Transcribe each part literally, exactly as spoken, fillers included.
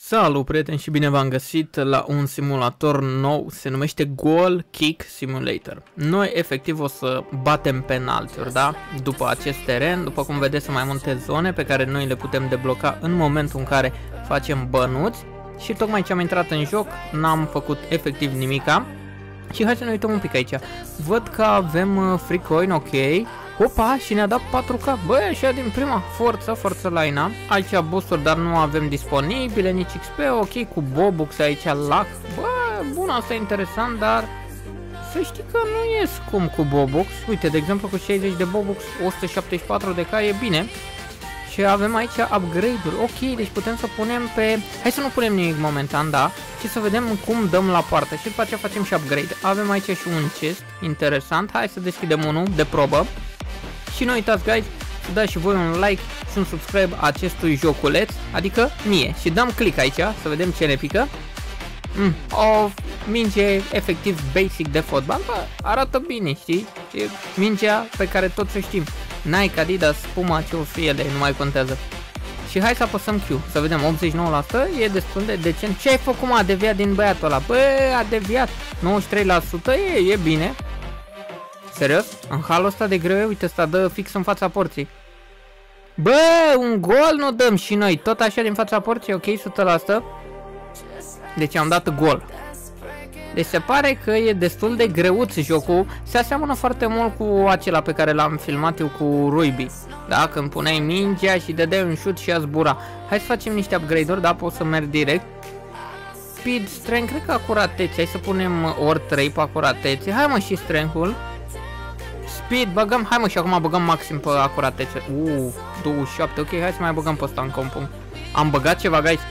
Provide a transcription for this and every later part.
Salut prieteni și bine v-am găsit la un simulator nou, se numește Goal Kick Simulator. Noi efectiv o să batem penaltiuri, da? După acest teren, după cum vedeți sunt mai multe zone pe care noi le putem debloca în momentul în care facem bănuți. Și tocmai ce am intrat în joc, n-am făcut efectiv nimica. Și hai să ne uităm un pic aici. Văd că avem free coin, ok. Opa, și ne-a dat patru K. Băi, așa din prima, forță, forță line-up. Aici boosturi, dar nu avem disponibile, nici X P, ok, cu Bobux aici, lac. Bă, bun, asta e interesant, dar să știi că nu e scump cu Bobux. Uite, de exemplu, cu șaizeci de Bobux, o sută șaptezeci și patru de K e bine. Și avem aici upgrade-uri, ok, deci putem să punem pe... Hai să nu punem nimic momentan, da? Și să vedem cum dăm la poartă și după aceea facem și upgrade. Avem aici și un chest, interesant, hai să deschidem unul de probă. Și nu uitați, guys, să dați și voi un like și un subscribe acestui joculeț, adică mie. Și dăm click aici, să vedem ce ne pică. Mm, o minge efectiv basic de fotbal, bă, arată bine, știi? E mingea pe care toți o știm. Nike, Adidas, Puma, ce o fi ele, nu mai contează. Și hai să apăsăm Q, să vedem, optzeci și nouă la sută, e destul de decent. Ce ai făcut, mă? A deviat din băiatul ăla? Bă, a deviat, nouăzeci și trei la sută, e, e bine. Serios? În halul ăsta de greu, uite, ăsta dă fix în fața porții. Bă, un gol nu dăm și noi, tot așa din fața porții, ok, o sută la sută. Deci am dat gol. Deci se pare că e destul de greuț jocul. Se aseamănă foarte mult cu acela pe care l-am filmat eu cu Ruiby. Da, când puneai mingea și dădeai un șut și a zbura. Hai să facem niște upgrade-uri, da, pot să merg direct. Speed, strength, cred că acuratețe. Hai să punem ori trei pe acuratețe. Hai mă și strength-ul. Speed, băgăm, hai mă și acum băgăm maxim pe acuratețe. Uuu, douăzeci și șapte, ok, hai să mai băgăm pe ăsta încă un punct. Am băgat ceva, guys.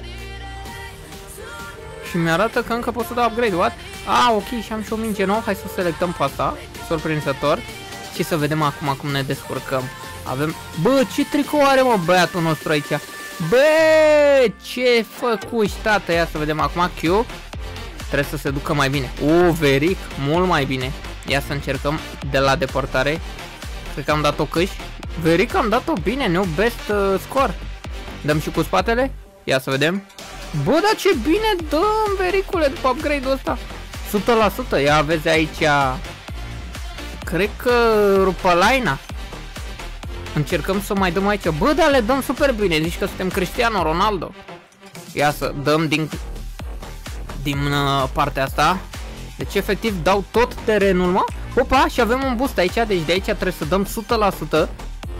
Și mi-arată că încă pot să dau upgrade, what? Ah, ok, și am și o minge nouă, hai să selectăm pe asta, surprinzător. Și să vedem acum cum ne descurcăm. Avem, bă, ce tricou are mă băiatul nostru aici? Bă, ce făcuși, tată, ia să vedem acum Q. Trebuie să se ducă mai bine. Uh, veric, mult mai bine. Ia să încercăm de la deportare. Cred că am dat-o câși. Veric, am dat-o bine, new best uh, score. Dăm și cu spatele? Ia să vedem. Bă, dar ce bine dăm, vericule, după upgrade-ul ăsta. o sută la sută, ia vezi aici. Cred că rupălaina. Încercăm să mai dăm aici. Bă, dar le dăm super bine, zici că suntem Cristiano Ronaldo. Ia să dăm din, din uh, partea asta. Deci efectiv dau tot terenul, mă. Opa, și avem un boost aici, deci de aici trebuie să dăm o sută la sută.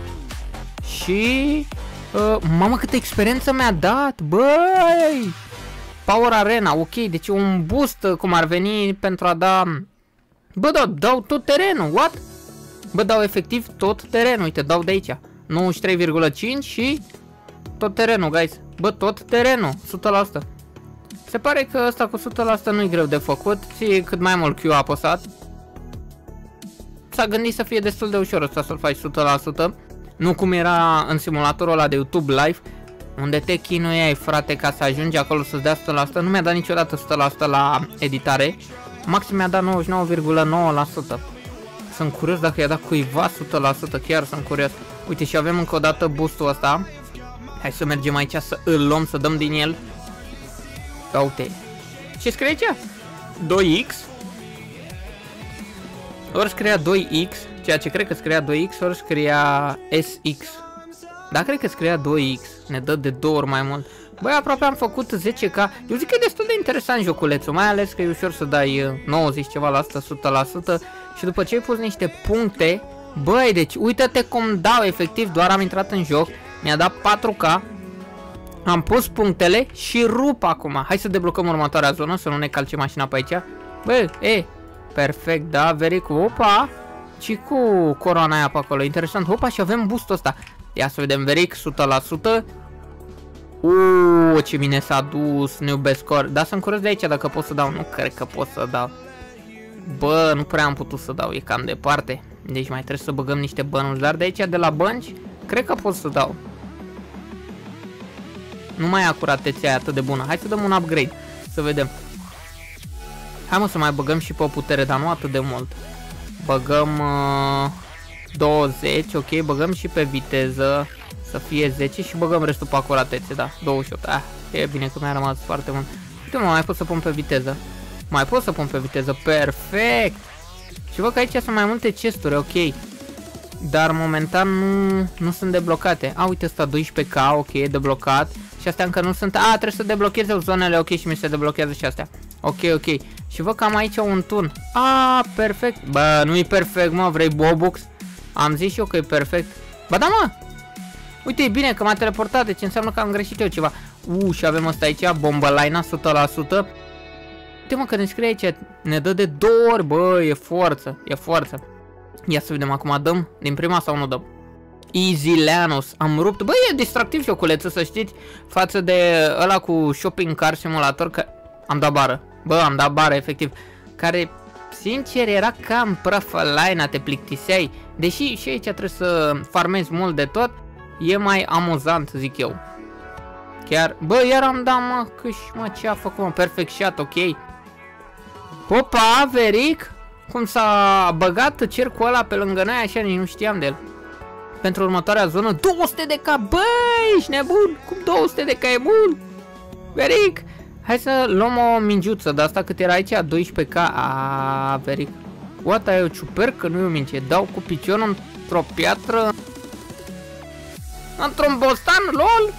Și... Uh, mamă, câtă experiență mi-a dat, băi! Power Arena, ok, deci un boost cum ar veni pentru a da... Bă, dau, dau tot terenul, what? Bă, dau efectiv tot terenul, uite, dau de aici nouăzeci și trei virgulă cinci și tot terenul, guys. Bă, tot terenul, o sută la sută. Se pare că ăsta cu o sută la sută nu-i greu de făcut, ție cât mai mult Q a apăsat. S-a gândit să fie destul de ușor ăsta să-l faci o sută la sută. Nu cum era în simulatorul ăla de YouTube Live, unde te chinuiai, frate, ca să ajungi acolo să-ți dea o sută la sută. Nu mi-a dat niciodată o sută la sută la editare. Maxim mi-a dat nouăzeci și nouă virgulă nouă la sută. Sunt curios dacă i-a dat cuiva o sută la sută, chiar sunt curios. Uite, și avem încă o dată boost-ul ăsta. Hai să mergem aici să îl luăm, să dăm din el. Uite. Ce scrie aici? doi X. Ori scria doi X, ceea ce cred că scria doi X, ori scria S X. Da, cred că scria doi X. Ne dă de două ori mai mult. Băi, aproape am făcut zece K. Eu zic că e destul de interesant joculețul, mai ales că e ușor să dai nouăzeci ceva la sută, o sută la sută. Și după ce ai pus niște puncte, băi, deci uite-te cum dau, efectiv, doar am intrat în joc, mi-a dat patru K. Am pus punctele și rup acum. Hai să deblocăm următoarea zonă, să nu ne calce mașina pe aici. Bă, e, perfect, da, very cool. Opa, și cu coroana aia pe acolo, interesant. Opa, și avem boost-ul ăsta. Ia să vedem, veric, o sută la sută. Uuu, ce bine s-a dus, new best score. Dar sunt curios de aici dacă pot să dau. Nu cred că pot să dau. Bă, nu prea am putut să dau, e cam departe. Deci mai trebuie să băgăm niște bănuți. Dar de aici, de la bănci, cred că pot să dau. Nu mai e acuratețea atât de bună. Hai să dăm un upgrade, să vedem. Hai mă să mai băgăm și pe putere, dar nu atât de mult. Băgăm uh, douăzeci, ok, băgăm și pe viteză. să fie zece și băgăm restul pe acuratețe, da, douăzeci și opt. Ah, e bine că mi-a rămas foarte mult. Uite mă, mai pot să pun pe viteză. Mai pot să pun pe viteză, perfect! Și văd că aici sunt mai multe chesturi, ok. Dar momentan nu, nu sunt deblocate. A, uite ăsta doisprezece K, ok, e deblocat. Și astea încă nu sunt. A, trebuie să deblocheze zonele, ok, și mi se deblochează și astea. Ok, ok. Și văd că am aici un tun. A, perfect. Bă, nu e perfect, mă, vrei Bobux? Am zis și eu că e perfect. Ba da, mă! Uite, e bine că m-a teleportat, deci înseamnă că am greșit eu ceva. U, și avem asta aici, Bomberline, o sută la sută. Uite mă că ne scrie aici, ne dă de două ori, bă, e forță, e forță. Ia să vedem acum, dăm din prima sau nu dăm? Easy Leanos, am rupt, bă, e distractiv joculețul, să știți, față de ăla cu Shopping Car Simulator, că am dat bară, bă, am dat bară, efectiv, care, sincer, era cam prăfălaina, te plictiseai, deși și aici trebuie să farmezi mult de tot, e mai amuzant, zic eu. Chiar, bă, iar am dat, mă, câși, mă, ce a făcut, mă, perfect shot, ok. Opa, Veric, cum s-a băgat cercul ăla pe lângă noi, așa, nici nu știam de el. Pentru următoarea zonă, două sute de K, băi, ești nebun, cum două sute de K e mult? Veric, hai să luăm o mingiuță, de asta cât era aici, doisprezece K, aaa, Veric. Oata, e o ciupercă, nu e o minge, dau cu piciorul într-o piatră, într-un bostan, lol.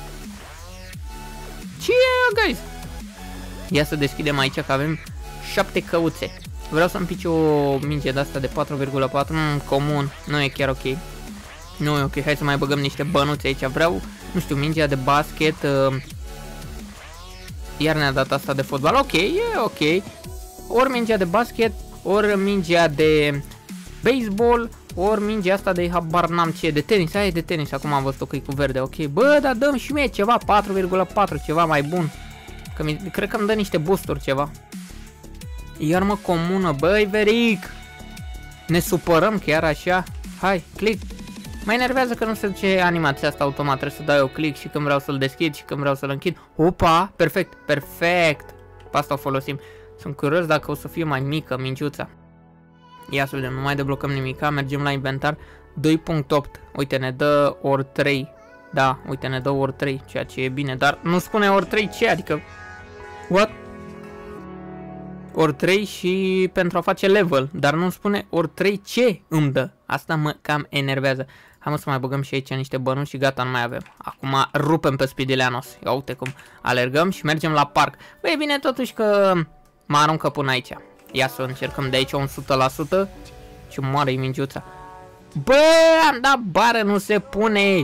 Ce e, guys? Ia să deschidem aici că avem șapte căuțe. Vreau să-mi pice o minge de asta de patru virgulă patru, mm, comun, nu e chiar ok. Nu e ok, hai să mai băgăm niște bănuți aici. Vreau, nu știu, mingea de basket. Uh, iar ne-a dat asta de fotbal, ok, e ok. Ori mingea de basket, ori mingea de baseball, ori mingea asta de habar n-am ce, de tenis, aia e de tenis, acum am văzut că e cu verde, ok. Bă, dar dăm și mie ceva, patru virgulă patru, ceva mai bun. Că mi, cred că îmi dă niște boosturi ceva. Iar mă comună, băi, Veric. Ne supărăm chiar așa. Hai, click. Mă enervează că nu se duce animația asta automat, trebuie să dau eu click și când vreau să-l deschid și când vreau să-l închid. Opa, perfect, perfect. Pe asta o folosim. Sunt curios dacă o să fie mai mică mingiuța. Ia să vedem, nu mai deblocăm nimica, mergem la inventar. doi punct opt, uite, ne dă ori trei. Da, uite, ne dă ori trei, ceea ce e bine, dar nu spune ori trei ce, adică... What? Ori trei și pentru a face level, dar nu spune ori trei ce îmi dă. Asta mă cam enervează. Hai mă să mai băgăm și aici niște bănuți și gata, nu mai avem. Acum rupem pe Speedy Leanos. Ia uite cum alergăm și mergem la parc. Băi, e bine totuși că mă aruncă până aici. Ia să încercăm de aici o sută la sută. Ce moare-i mingiuța. Bă, am dat bară, nu se pune.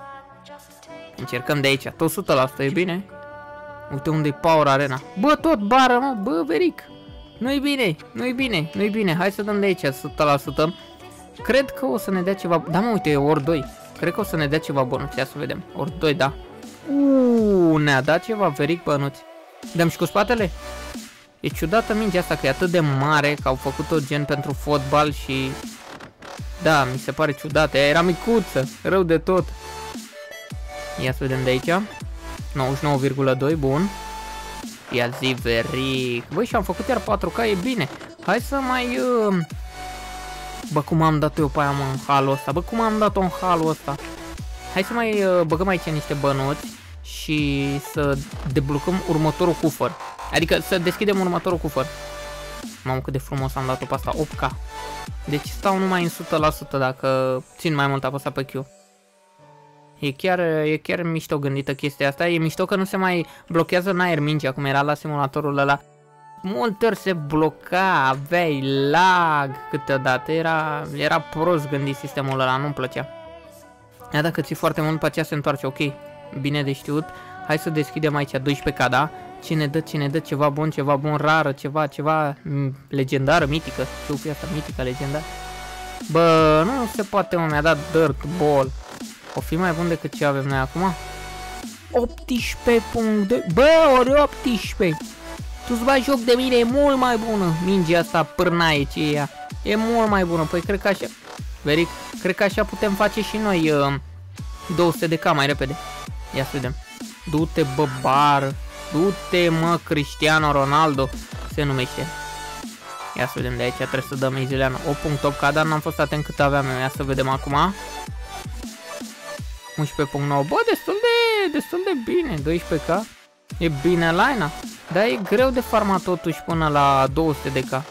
Încercăm de aici, tot o sută la sută, e bine? Uite unde e Power Arena. Bă, tot bară, mă, bă, Veric. Nu-i bine, nu-i bine, nu-i bine. Hai să dăm de aici o sută la sută. Cred că o să ne dea ceva... Da, mă, uite, e ori doi. Cred că o să ne dea ceva bănuți. Ia să vedem. ori doi, da. Uuu, ne-a dat ceva, Veric, bănuți. Dăm și cu spatele? E ciudată mingea asta, că e atât de mare, că au făcut-o gen pentru fotbal și... Da, mi se pare ciudată. Ea era micuță, rău de tot. Ia să vedem de aici. nouăzeci și nouă virgulă doi, bun. Ia zi, Veric. Băi, și am făcut iar patru K, e bine. Hai să mai... Uh... Bă, cum am dat eu pe aia, mă, în halul ăsta. Bă, cum am dat-o în halul ăsta. Hai să mai uh, băgăm aici niște bănuți și să deblocăm următorul cufăr. Adică să deschidem următorul cufăr. Mamă, cât de frumos am dat-o pe asta, opt K. Deci stau numai în o sută la sută dacă țin mai mult apăsat pe Q. E chiar, e chiar mișto gândită chestia asta. E mișto că nu se mai blochează în aer mingea, cum era la simulatorul ăla. Multe ori se bloca, aveai lag câteodată. Era, era prost gândit sistemul ăla, nu-mi plăcea. Ia dacă ții foarte mult, pe aceea se întoarce, ok. Bine de știut. Hai să deschidem aici doisprezece K, da? Cine dă, cine dă ceva bun, ceva bun, rară, ceva, ceva legendară, mitică. Știu fi asta, mitică, legendară. Bă, nu se poate, mă, mi-a dat dirt ball. O fi mai bun decât ce avem noi acum? optsprezece punct doi. Bă, ori optsprezece. Tu-ți bagi joc de mine, e mult mai bună. Mingea asta pârnaie ce e ea. E mult mai bună. Păi cred că așa... Veric, cred că așa putem face și noi uh, două sute de K mai repede. Ia să vedem. Du-te, bă, bar. Du-te, mă, Cristiano Ronaldo se numește. Ia să vedem de aici, trebuie să dăm Izileanu opt punct opt K, dar n-am fost atent cât aveam eu. Ia să vedem acum. unsprezece punct nouă. Bă, destul de, destul de bine. doisprezece K. E bine line-a. Dar e greu de farmat totuși până la două sute de K.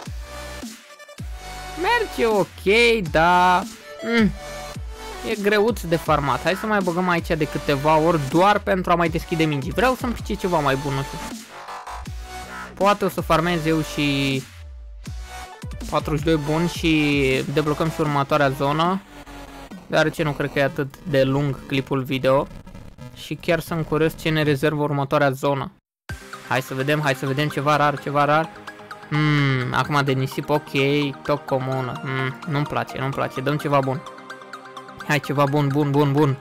Merge ok, dar... Mm, e greuț de farmat. Hai să mai băgăm aici de câteva ori doar pentru a mai deschide mingi. Vreau să-mi pice ceva mai bun, nu știu. Poate o să farmez eu și... patruzeci și doi bun și deblocăm și următoarea zonă. Deoarece nu cred că e atât de lung clipul video. Și chiar sunt curios ce ne rezervă următoarea zonă. Hai să vedem, hai să vedem ceva rar, ceva rar. Hmm, acum de nisip, ok, top comună. Hmm, nu-mi place, nu-mi place, dăm ceva bun. Hai, ceva bun, bun, bun, bun.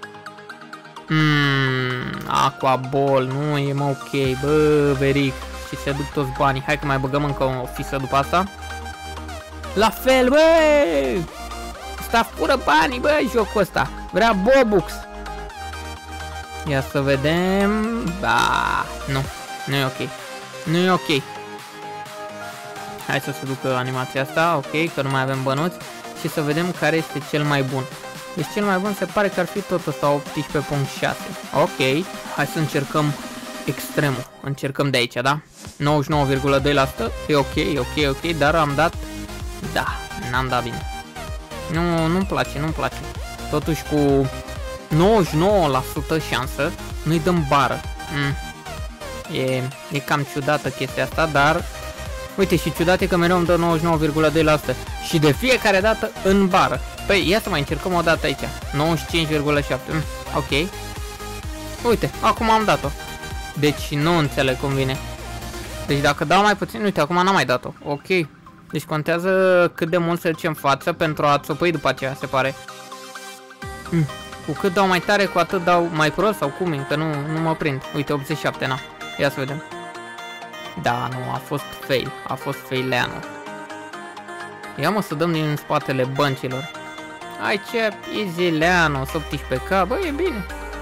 Hmm, aqua ball, nu e mă ok, bă, veric. Și se duc toți banii. Hai că mai băgăm încă o fisă după asta. La fel, bă! Ăsta fură banii, bă, jocul ăsta. Vrea Bobux. Ia să vedem. Da, nu, nu e ok. Nu e ok. Hai să se ducă animația asta, ok, că nu mai avem bănuți. Și să vedem care este cel mai bun. Deci cel mai bun se pare că ar fi tot ăsta optsprezece punct șase. Ok, hai să încercăm extremul. Încercăm de aici, da? nouăzeci și nouă virgulă doi la sută. E ok, e ok, ok, dar am dat... Da, n-am dat bine. Nu, nu-mi place, nu-mi place. Totuși cu nouăzeci și nouă la sută șansă nu-i dăm bară. Mm. E, e cam ciudată chestia asta, dar... Uite, și ciudat e că mereu îmi dă nouăzeci și nouă virgulă doi la sută. Și de fiecare dată în bară. Păi, ia să mai încercăm o dată aici. nouăzeci și cinci virgulă șapte. Mm, ok. Uite, acum am dat-o. Deci nu înțeleg cum vine. Deci dacă dau mai puțin, uite, acum n-am mai dat-o. Ok. Deci contează cât de mult se duce în față pentru a țopăi după aceea, se pare. Mm. Cu cât dau mai tare, cu atât dau mai prost sau cum, că nu, nu mă prind. Uite, optzeci și șapte, na. Ia să vedem. Da, nu, a fost fail. A fost faileanul. Ia mă să dăm din spatele băncilor. Hai ce easy-leanul, optsprezece K, bă, e bine.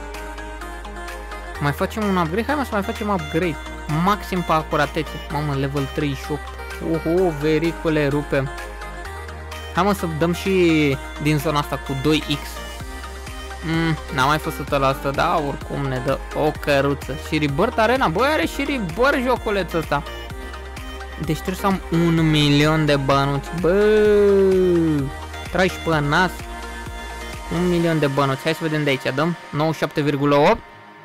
Mai facem un upgrade? Hai mă să mai facem upgrade. Maxim pe acuratețe. Mamă, level treizeci și opt. Oho, vericule, rupem. Hai mă să dăm și din zona asta cu doi X. Mm, n-am mai fost o sută la sută, da, oricum ne dă o căruță. Și Rebirth Arena, băi, are și Rebirth joculețul ăsta. Deci trebuie să am un milion de bănuți. Bă, tragi pe nas. Un milion de bănuți. Hai să vedem de aici, dăm nouăzeci și șapte virgulă opt.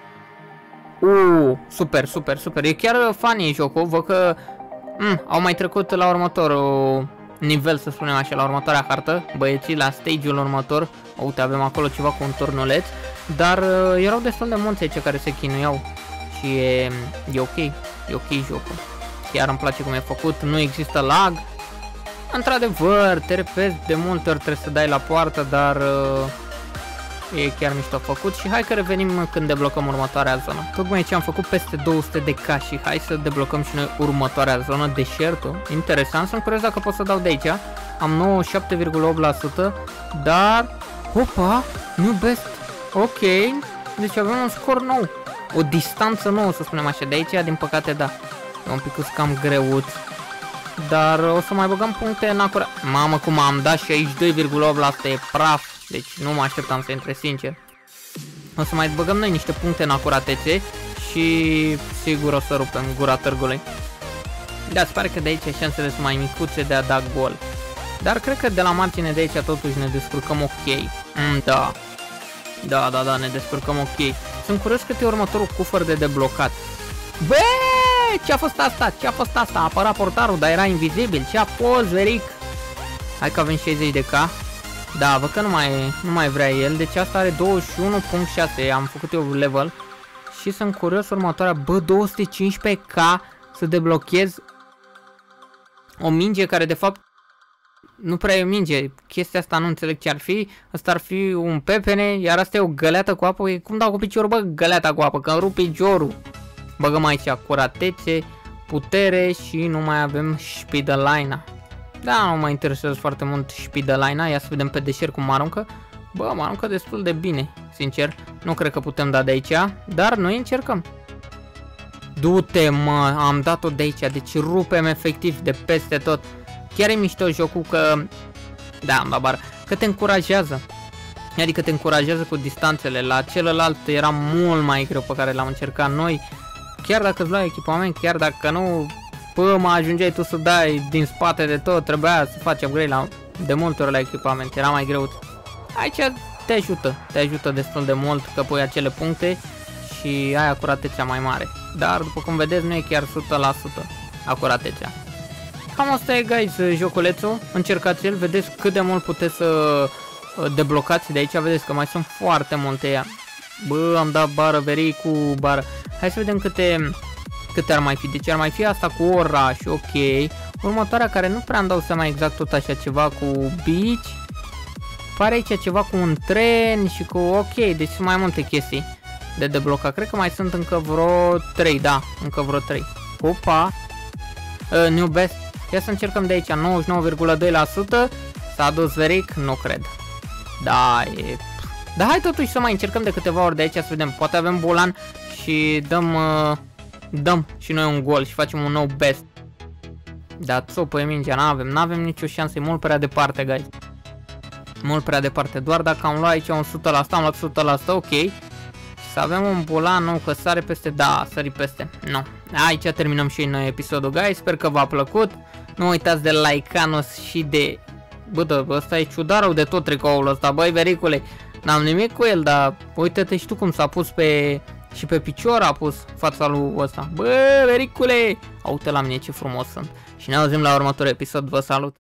Uuu, super, super, super. E chiar funny jocul, văd că mm, au mai trecut la următorul nivel, să spunem așa, la următoarea hartă. Băieții la stage-ul următor. Uite, avem acolo ceva cu un turnuleț. Dar uh, erau destul de mulți aici care se chinuiau. Și e, e ok, e ok jocul. Chiar îmi place cum e făcut, nu există lag. Într-adevăr, te repezi de multe ori, trebuie să dai la poartă, dar uh, e chiar mișto făcut. Și hai că revenim când deblocăm următoarea zonă. Tocmai ce am făcut peste două sute de K și hai să deblocăm și noi următoarea zonă, deșertul. Interesant, sunt curios dacă pot să dau de aici. Am nouăzeci și șapte virgulă opt la sută, dar... Opa, new best. Ok, deci avem un scor nou. O distanță nouă, să spunem așa, de aici, din păcate, da. E un pic cam greuț. Dar o să mai băgăm puncte în acurat. Mamă, cum am dat șaizeci și doi virgulă opt la sută, e praf. Deci nu mă așteptam să intre, sincer. O să mai băgăm noi niște puncte în acuratețe și sigur o să rupem gura târgului. Da, se pare că de aici șansele sunt mai micuțe de a da gol. Dar cred că de la margine de aici totuși ne descurcăm ok. Mm, da. Da, da, da, ne descurcăm ok. Sunt curios cât e următorul cufăr de deblocat. Bă, ce-a fost asta? Ce-a fost asta? A apărat portarul, dar era invizibil. Ce-a fost, veric? Hai că avem șaizeci de K. Da, văd că nu mai, nu mai vrea el. Deci asta are douăzeci și unu virgulă șase. Am făcut eu level. Și sunt curios următoarea. Bă, două sute cincisprezece K să deblochez o minge care de fapt nu prea e o minge. Chestia asta nu înțeleg ce ar fi. Asta ar fi un pepene, iar asta e o găleată cu apă. Cum dau cu piciorul, bă, găleata cu apă? Că îmi rup piciorul. Băgăm aici acuratețe, putere și nu mai avem Spiedeline. Da, nu mă interesează foarte mult Spiedeline. Ia să vedem pe deșert cum mă aruncă. Bă, mă aruncă destul de bine, sincer. Nu cred că putem da de aici, dar noi încercăm. Du-te, mă, am dat-o de aici. Deci rupem efectiv de peste tot. Chiar e mișto jocul că... Da, am dat bară. Că te încurajează. Adică te încurajează cu distanțele. La celălalt era mult mai greu pe care l-am încercat noi. Chiar dacă îți luai echipament, chiar dacă nu, pă, mă ajungeai tu să dai din spate de tot, trebuia să faci upgrade la, de multe ori la echipament, era mai greu. Aici te ajută, te ajută destul de mult că pui acele puncte și ai acuratețea mai mare. Dar după cum vedeți nu e chiar o sută la sută acuratețea. Cam asta e, guys, joculețul, încercați-l, vedeți cât de mult puteți să deblocați de aici, vedeți că mai sunt foarte multe ea. Bă, am dat bară, verii cu bară. Hai să vedem câte, câte ar mai fi. Deci ar mai fi asta cu oraș, ok. Următoarea care nu prea îmi dau seama exact tot așa ceva cu beach. Pare aici ceva cu un tren și cu ok, deci sunt mai multe chestii de deblocat. Cred că mai sunt încă vreo trei, da, încă vreo trei. Opa! Uh, new best. Ia să încercăm de aici, nouăzeci și nouă virgulă doi la sută. S-a adus veric? Nu cred. Da, e... Dar hai totuși să mai încercăm de câteva ori de aici să vedem. Poate avem bolan și dăm uh, dăm și noi un gol și facem un nou best. Dar țopă e mingea, n-avem, n-avem nicio șansă, e mult prea departe, guys. Mult prea departe, doar dacă am luat aici un o sută la sută, am luat o sută la sută, ok. Să avem un bolan nou, că sare peste, da, sări peste, nu. Aici terminăm și noi episodul, guys, sper că v-a plăcut. Nu uitați de like-anos și de... Bă, da, ăsta e ciudarul de tot tricoul ăsta, băi, vericule. N-am nimic cu el, dar uite-te și tu cum s-a pus pe... Și pe picior a pus fața lui ăsta. Bă, vericule! Uite la mine ce frumos sunt. Și ne auzim la următorul episod, vă salut!